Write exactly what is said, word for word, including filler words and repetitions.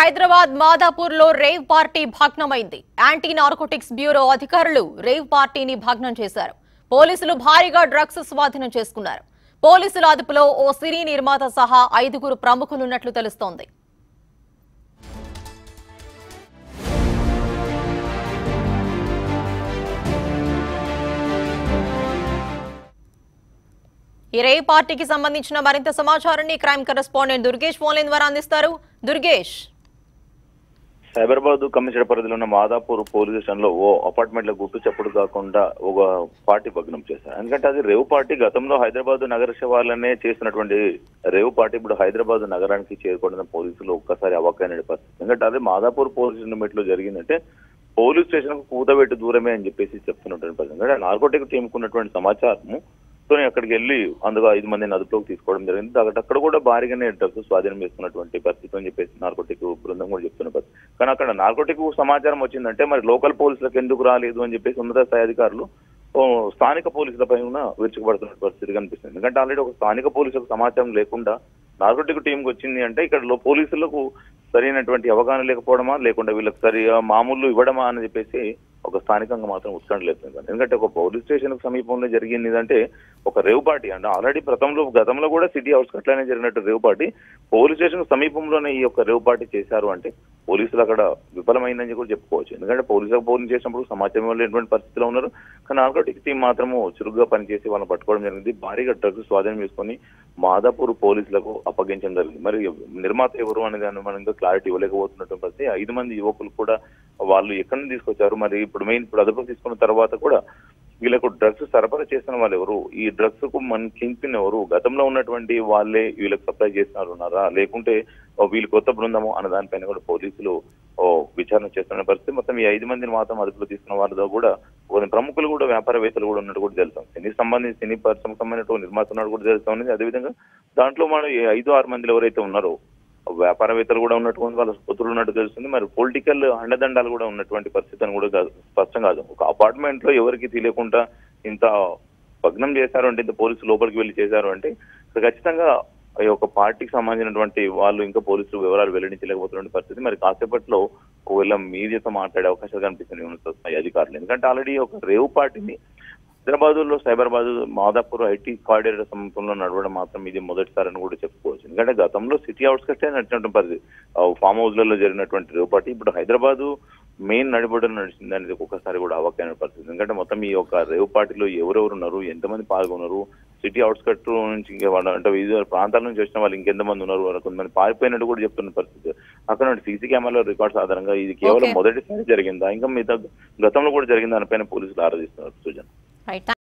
హైదరాబాద్ మాధాపూర్ లో rave party భగ్నమైంది. Anti narcotics bureau అధికారులు రేవ్ పార్టీని భగ్నం చేశారు. పోలీసులు భారీగా డ్రగ్స్ స్వాధీనం చేసుకున్నారు. పోలీసుల అదుపులో ఓ సినీ నిర్మాత సహా ఐదుగురు ప్రముఖులున్నట్లు తెలుస్తోంది. ఈ రేవ్ పార్టీకి సంబంధించిన మరింత సమాచారాన్ని crime correspondent Durgesh phone line ద్వారా అందిస్తారు. దుర్గేష్, హైదరాబాద్ కమిషనర్ పరిధిలో ఉన్న మాధాపూర్ పోలీస్ స్టేషన్ లో ఓ అపార్ట్మెంట్ లో గుట్టు చప్పుడు కాకుండా ఒక పార్టీ భగ్నం చేశారు. ఎందుకంటే అది రేవ్ పార్టీ గతంలో హైదరాబాద్ నగర శివార్లనే చేసినటువంటి రేవ్ పార్టీ ఇప్పుడు హైదరాబాద్ నగరానికి చేరుకోవడం పోలీసులు ఒక్కసారి అవాక్కైన పరిస్థితి. ఎందుకంటే అది మాధాపూర్ పోలీస్ స్టేషన్ లో జరిగిందంటే పోలీస్ స్టేషన్ కు కూతబెట్టి దూరమే అని చెప్పేసి చెప్తున్నటువంటి పరిస్థితి. ఎందుకంటే నార్కోటిక్ టీమ్ కున్నటువంటి సమాచారము అక్కడికి వెళ్ళి అందులో ఐదు మందిని అదుపులోకి తీసుకోవడం జరిగింది. అక్కడ కూడా భారీగానే డ్రగ్స్ స్వాధీనం చేసుకున్నటువంటి పరిస్థితి అని చెప్పేసి నార్కోటిక్ బృందం కూడా చెప్తున్న పరిస్థితి. కానీ అక్కడ నార్కోటిక్ సమాచారం వచ్చిందంటే మరి లోకల్ పోలీసులకు ఎందుకు రాలేదు అని చెప్పేసి ఉన్నత స్థాయి అధికారులు స్థానిక పోలీసులపై కూడా విరుచుకుపడుతున్న పరిస్థితి కనిపిస్తుంది. ఎందుకంటే ఆల్రెడీ ఒక స్థానిక పోలీసులకు సమాచారం లేకుండా నార్కోటిక్ టీంకి వచ్చింది అంటే ఇక్కడ పోలీసులకు సరైనటువంటి అవగాహన లేకపోవడమా లేకుండా వీళ్ళకి సరిగా మామూలు ఇవ్వడమా అని చెప్పేసి ఒక స్థానికంగా మాత్రం ఉత్కంఠ లేదు. ఎందుకంటే ఒక పోలీస్ స్టేషన్ సమీపంలో జరిగింది అంటే ఒక రేవ్ పార్టీ అంటే ఆల్రెడీ ప్రతంలో గతంలో కూడా సిటీ అవుట్స్కట్ లోనే జరిగినట్టు రేవ్ పార్టీ పోలీస్ స్టేషన్ సమీపంలోనే ఈ యొక్క రేవ్ పార్టీ చేశారు అంటే పోలీసులు అక్కడ విఫలమైందని కూడా చెప్పుకోవచ్చు. ఎందుకంటే పోలీసులకు పోలింగ్ చేసినప్పుడు సమాచారం లేనటువంటి పరిస్థితిలో ఉన్నారు. కానీ నార్కోటిక్ టీం మాత్రము చురుగ్గా పనిచేసి వాళ్ళని పట్టుకోవడం జరిగింది. భారీగా డ్రగ్స్ స్వాధీనం చేసుకుని మాధాపూర్ పోలీసులకు అప్పగించడం జరిగింది. మరి నిర్మాత ఎవరు అనే దాన్ని మనం ఇంకా క్లారిటీ ఇవ్వలేకపోతున్నటువంటి పరిస్థితి. ఐదు మంది యువకులు కూడా వాళ్ళు ఎక్కడి నుంచి తీసుకొచ్చారు, మరి ఇప్పుడు మెయిన్ ఇప్పుడు అదుపు తీసుకున్న తర్వాత కూడా వీళ్ళకు డ్రగ్స్ సరఫరా చేసిన వాళ్ళు ఎవరు, ఈ డ్రగ్స్ కు మన కింగ్ పిన్ ఎవరు, గతంలో ఉన్నటువంటి వాళ్ళే వీళ్ళకి సప్లై చేస్తున్నారు ఉన్నారా లేకుంటే వీళ్ళు కొత్త బృందము అన్న దానిపైన కూడా పోలీసులు విచారణ చేస్తున్న పరిస్థితి. మొత్తం ఈ ఐదు మందిని మాత్రం అదుపులో తీసుకున్న వాళ్ళతో కూడా కొన్ని ప్రముఖులు కూడా వ్యాపారవేత్తలు కూడా ఉన్నట్టు కూడా తెలుస్తాం. సినీ సంబంధించి సినీ పరిశ్రమకు సంబంధించిన నిర్మాత ఉన్నట్టు కూడా తెలుస్తా ఉంది. అదేవిధంగా దాంట్లో మన ఐదు ఆరు మందిలో ఎవరైతే ఉన్నారో వ్యాపారవేత్తలు కూడా ఉన్నటువంటి వాళ్ళ పొత్తులు ఉన్నట్టు తెలుస్తుంది. మరి పొలిటికల్ అండదండాలు కూడా ఉన్నటువంటి పరిస్థితి అని కూడా స్పష్టం కాదు. ఒక అపార్ట్మెంట్ లో ఎవరికి తెలియకుండా ఇంత భగ్నం చేశారు అంటే ఇంత పోలీసులు లోపలికి వెళ్ళి చేశారు అంటే ఖచ్చితంగా ఈ యొక్క పార్టీకి సంబంధించినటువంటి వాళ్ళు ఇంకా పోలీసులు వివరాలు వెల్లడించలేకపోతున్న పరిస్థితి. మరి కాసేపట్లో వీళ్ళ మీడియాతో మాట్లాడే అవకాశాలు కనిపిస్తున్నాయి అధికారులు. ఎందుకంటే ఆల్రెడీ ఒక రేవ్ పార్టీని హైదరాబాద్ లో సైబరాబాద్ మాధాపూర్ ఐటీ కారిడార్ సమీపంలో నడవడం మాత్రం ఇది మొదటిసారి కూడా చెప్పుకోవచ్చు. ఎందుకంటే గతంలో సిటీ అవుట్స్కట్స్ నడిచినటువంటి పరిస్థితి ఫామ్ హౌస్ లలో జరిగినటువంటి రేవ్ పార్టీ ఇప్పుడు హైదరాబాద్ మెయిన్ నడిబడిలో నడిచింది అనేది ఒక్కసారి కూడా అవకాశమైన పరిస్థితి. ఎందుకంటే మొత్తం ఈ యొక్క రేవ్ పార్టీలో ఎవరెవరు ఉన్నారు, ఎంతమంది పాల్గొన్నారు, సిటీ అవుట్స్కట్ నుంచి అంటే వివిధ ప్రాంతాల నుంచి వచ్చిన వాళ్ళు ఇంకెంతమంది ఉన్నారు, కొంతమంది పారిపోయినట్టు కూడా చెప్తున్న పరిస్థితి. అక్కడ సీసీ కెమెరాల రికార్డ్స్ ఆధారంగా ఇది కేవలం మొదటిసారి జరిగిందా ఇంకా మిగతా గతంలో కూడా జరిగిందా దానిపైన పోలీసులు ఆరాధిస్తున్నారు. సుజన్.